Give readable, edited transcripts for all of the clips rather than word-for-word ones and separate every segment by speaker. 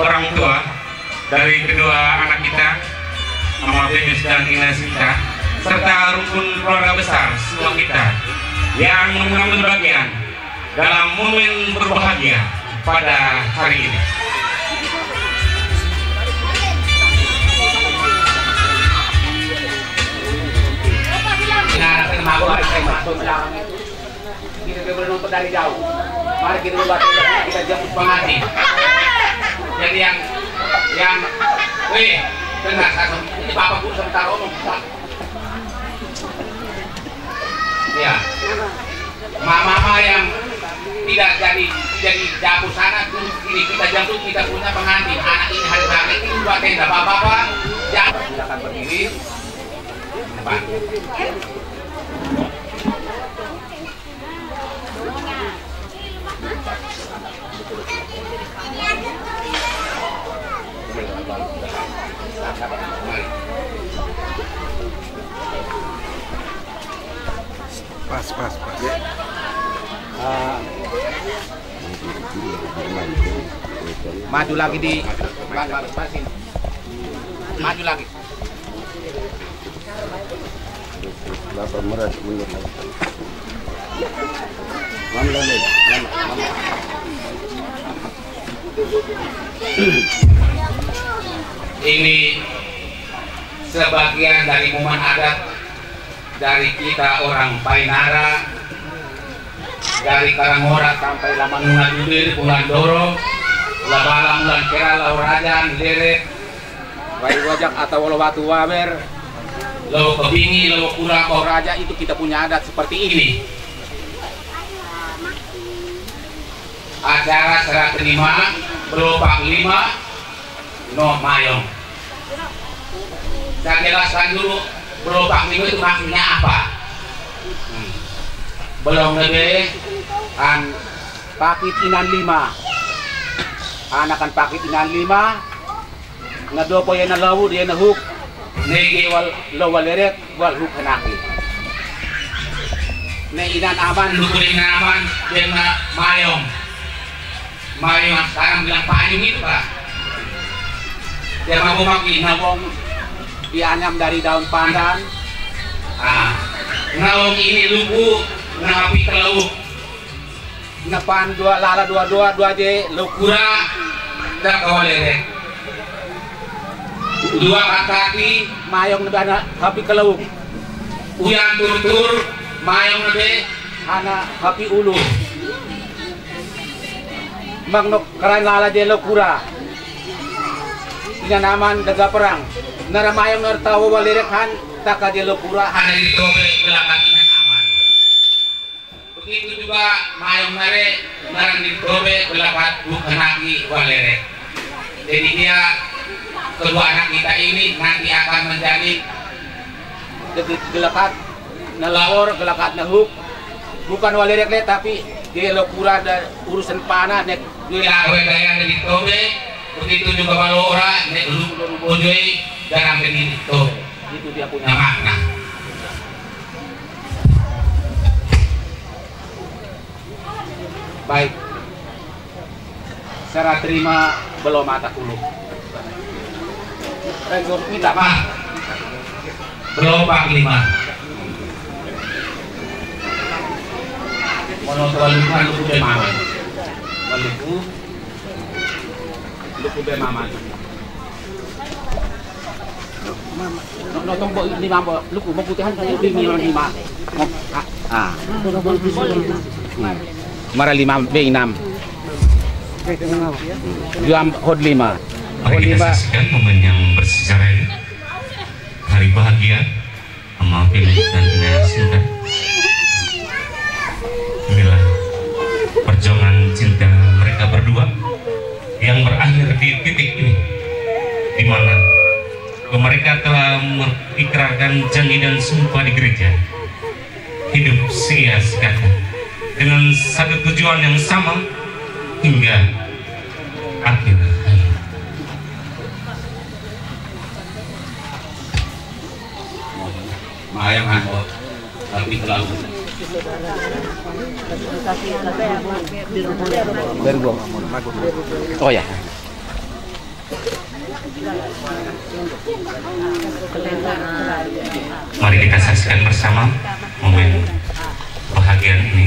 Speaker 1: orang tua dari kedua anak kita, Mama Bemis dan Ina Sinta, serta rukun keluarga besar semua kita yang mengambil bagian dalam momen berbahagia pada hari ini.
Speaker 2: Kita bernonton dari jauh. Mari kita buat kita jemput pengantin. Jadi yang dengar satu ini Bapak Bu sebentar ngomong. Ya. Mama yang tidak jadi jauh sana ini kita jemput, kita punya pengantin. Anak ini hari raya ini buat tenda Bapak-bapak. Jangan silakan berdiri. Depan.
Speaker 3: Pas.
Speaker 2: Maju lagi di maju lagi.
Speaker 3: Bapak merasa mundur lagi.
Speaker 2: Ini sebagian dari momen adat dari kita orang Painara, dari Karangora sampai Lamanungan Yudir, Pulan Doro, Labala, Mulan Kera, Laurajan, Leret, Bayi Wajak atau Walowatu Waber, Lawo Kebingi, Lawo Kurang, Raja, itu kita punya adat seperti ini. Acara serah terima berupa 5 no mayong. Saya jelaskan dulu berupa 5 itu maksudnya apa. Belum lebih kan pakit inan 5. Anakan pakit inan 5. Nadopo yan na lawu diyan na hook. Negi wal lowal leret wal hook hanaki. Ne inan aman lukur inan aman diyan na mayong. Mayong yang sekarang bilang payung itu Pak. Dia mau maki nawong dianyam dari daun pandan. Nawong ini luku ngapi kelauh. Napan dua lala dua je lukura dak kawalere. 2 kaki mayong na hapi kelauh. Uyan tur mayong nabe ana hapi ulu. Magnok karan lala je lukura. Naman daga perang naramayong nartawa walirekhan taka di lukura hana di tobe gelakat inan aman. Begitu juga mayong nare narang di tobe gelakat bukanaki walirek. Jadi dia kedua anak kita ini nanti akan menjadi gelakat nalawor gelakat nahuk bukan walirek le tapi di lukura ada urusan panah nek dia daya di tobe. Begitu juga kalau orang nek lujui dalam ini tuh itu dia punya makna. Baik, serah terima belum mata dulu. Rekor kita Pak belum Pak 5. Mono terlalu luku bemaman. Luku bemaman. No tombo 5 luku mau putihan saya 5. Mara 5 B6. Juam hod 5.
Speaker 1: Mari kita saksikan momen yang bersejarah ini. Hari bahagia Mama Bemis dan Ina Sinta. Inilah perjuangan cinta mereka berdua yang berakhir di titik ini, di mana mereka telah mengikrarkan janji dan sumpah di gereja hidup sia-sia dengan satu tujuan yang sama hingga akhir hayat.
Speaker 2: Mayang angkot tapi terlalu
Speaker 3: Oh ya.
Speaker 1: Mari kita saksikan bersama momen bahagian ini.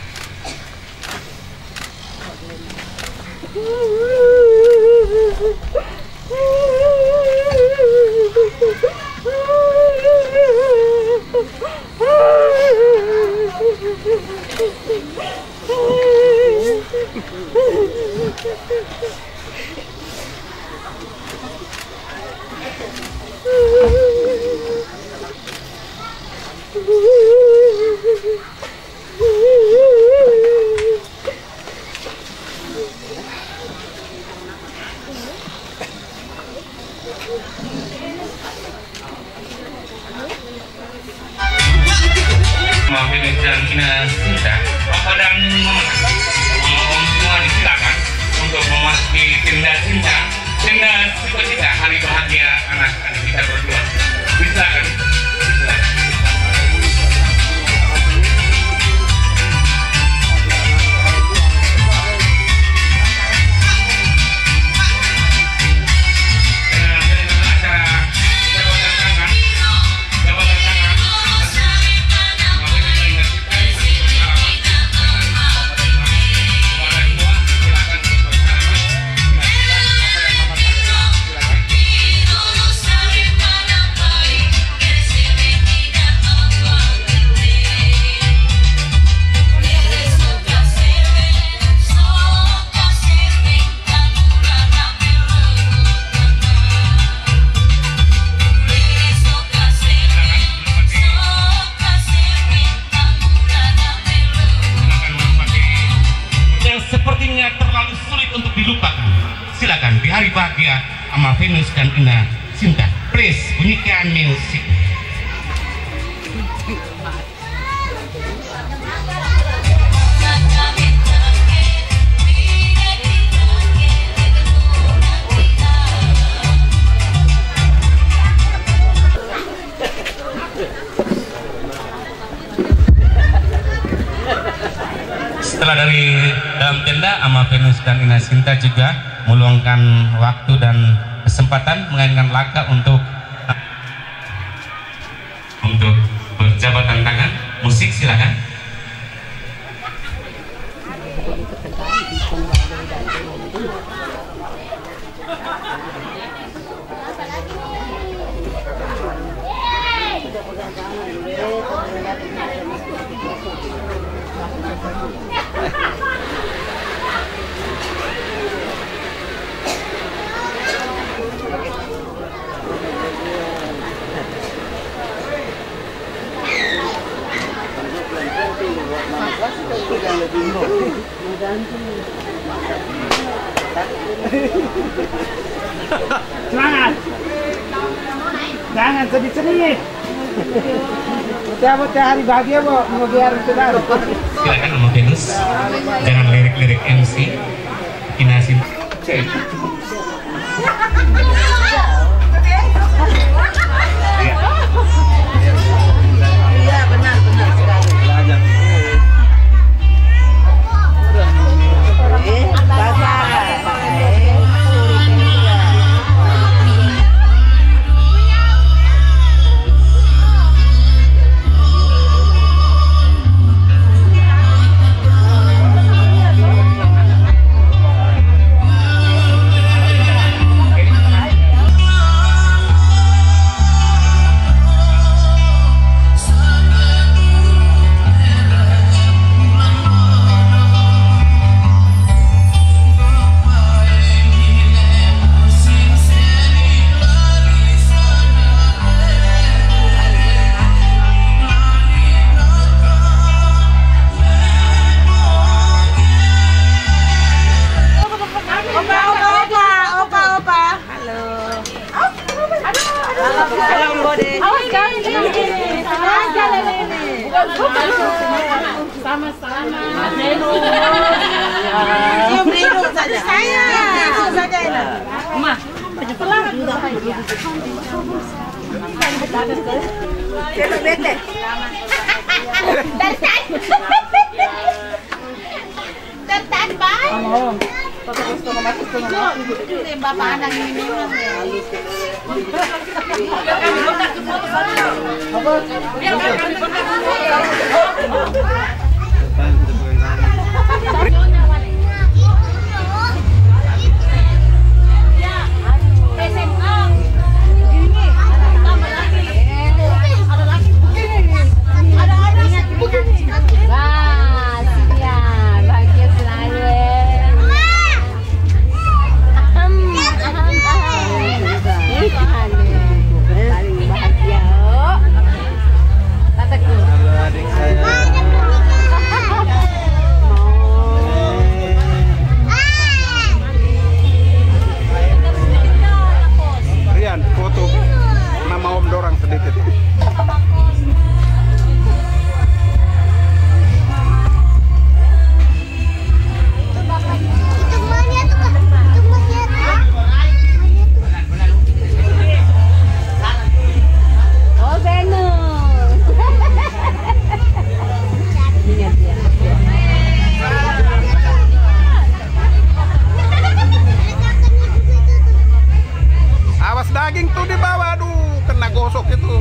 Speaker 1: Maafin dan Ina Sinta, Papa dan Mama, om semua disilakan untuk memasuki tenda cinta, tenda sukacita hari bahagia anak-anak kita berdua. Silakan. Sepertinya terlalu sulit untuk dilupakan. Silakan di hari bahagia sama Venus dan Ina Sinta. Please bunyikan musik. Setelah dari dalam tenda, Ama Venus dan Ina Sinta juga meluangkan waktu dan kesempatan mengainkan laka untuk berjabatan tangan. Musik silakan.
Speaker 4: Jangan sedih-sedih. Bocah-bocah hari bahagia mau biar saudara.
Speaker 1: Silakan Ama Venus. Jangan lirik-lirik MC. Ina Sinta.
Speaker 5: Iya benar sekali. Sama-sama. Cium hidung saja. Hidung saja ini. Ma, pelan. Kita bete. Dan bye. Itu nih bapak anak ini memang
Speaker 3: daging tuh di bawah, aduh, kena gosok itu.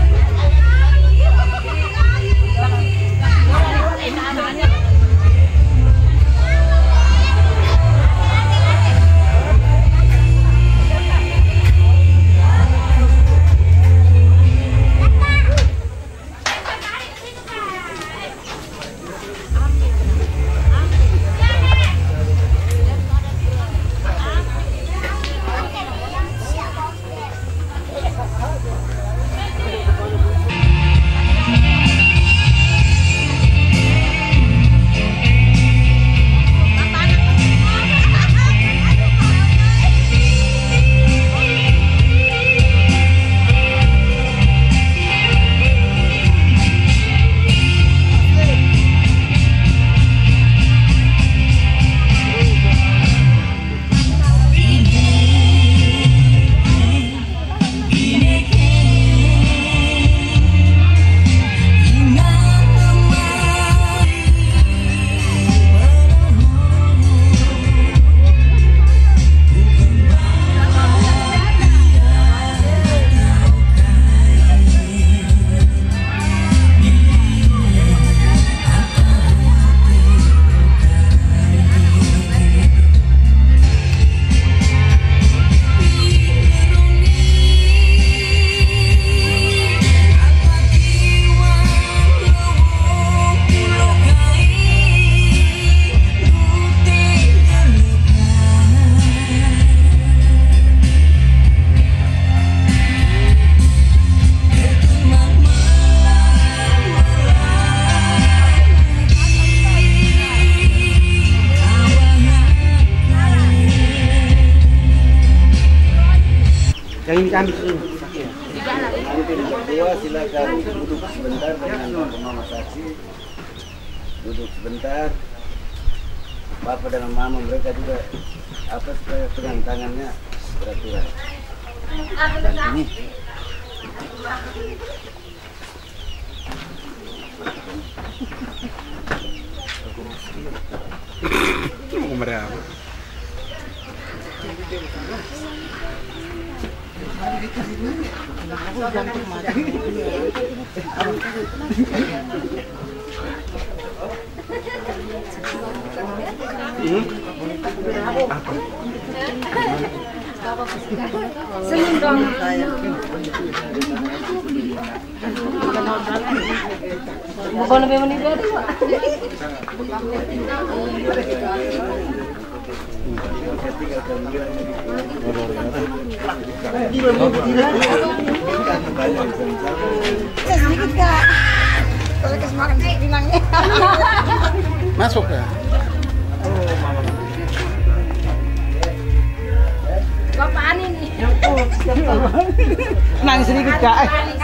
Speaker 4: Yang ini kami sini.
Speaker 3: Kedua, silakan duduk sebentar dengan mama saksi. Duduk sebentar. Bapak dan mama mereka juga supaya pegang tangannya beraturan. Dan ini
Speaker 5: senyum dong. Bukan lebih meninggal deh, Pak. Sedikit Kak. Kalau ke Semarang bilangnya.
Speaker 3: masuk ya.
Speaker 5: Bapak Ani nih.
Speaker 4: Nangis sedikit Kak.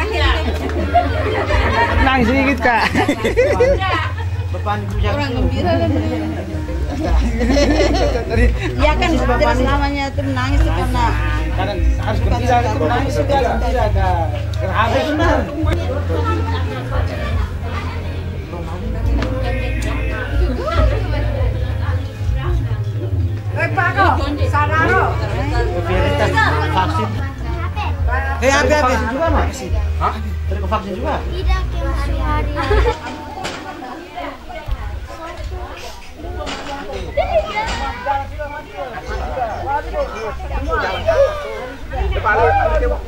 Speaker 4: Nangis sedikit Kak.
Speaker 5: Orang gembira kan. Iya kan tidak selamanya itu menangis itu karena
Speaker 4: Kadang harus gembira, nangis sudah gembira Kak. Habis benar.
Speaker 5: Pak kok,
Speaker 4: Habis juga Mas? Hah? Tadi ke vaksin juga?
Speaker 5: Tidak, hari-hari.
Speaker 4: Depan